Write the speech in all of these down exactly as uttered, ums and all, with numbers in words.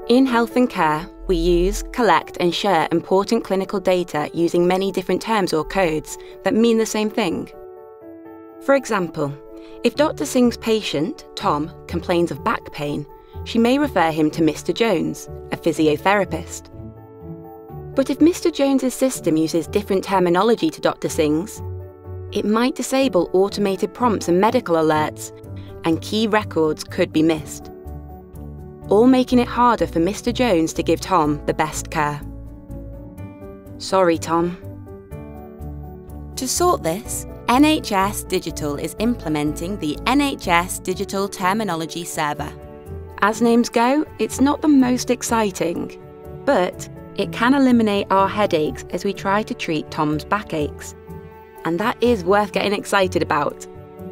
In health and care, we use, collect and share important clinical data using many different terms or codes that mean the same thing. For example, if Doctor Singh's patient, Tom, complains of back pain, she may refer him to Mister Jones, a physiotherapist. But if Mister Jones's system uses different terminology to Doctor Singh's, it might disable automated prompts and medical alerts, and key records could be missed, all making it harder for Mister Jones to give Tom the best care. Sorry, Tom. To sort this, N H S Digital is implementing the N H S Digital Terminology Server. As names go, it's not the most exciting, but it can eliminate our headaches as we try to treat Tom's backaches. And that is worth getting excited about.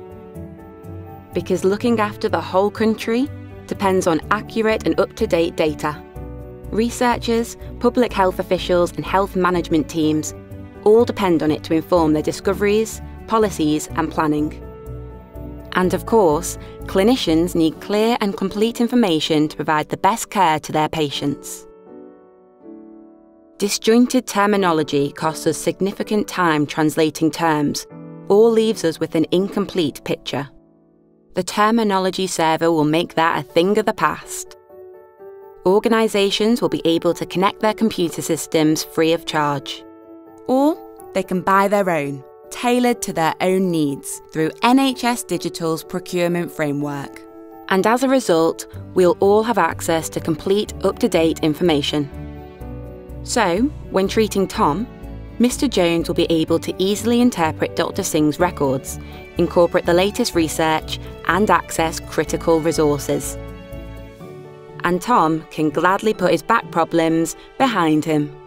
Because looking after the whole country depends on accurate and up-to-date data. Researchers, public health officials and health management teams all depend on it to inform their discoveries, policies and planning. And of course, clinicians need clear and complete information to provide the best care to their patients. Disjointed terminology costs us significant time translating terms, or leaves us with an incomplete picture. The Terminology Server will make that a thing of the past. Organisations will be able to connect their computer systems free of charge. Or they can buy their own, tailored to their own needs, through N H S Digital's procurement framework. And as a result, we'll all have access to complete, up-to-date information. So, when treating Tom, Mister Jones will be able to easily interpret Doctor Singh's records, incorporate the latest research, and access critical resources. And Tom can gladly put his back problems behind him.